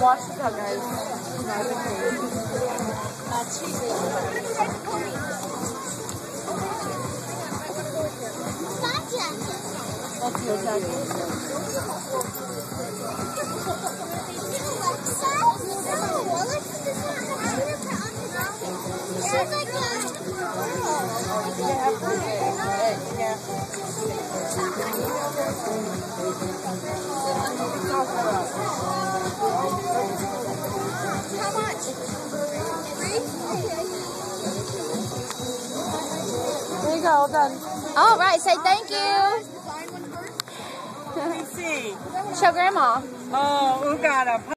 watch that, guys. That's your jacket. How much? 3? There you go, done. All right, say thank you. Let me see. Show Grandma. Oh, we got a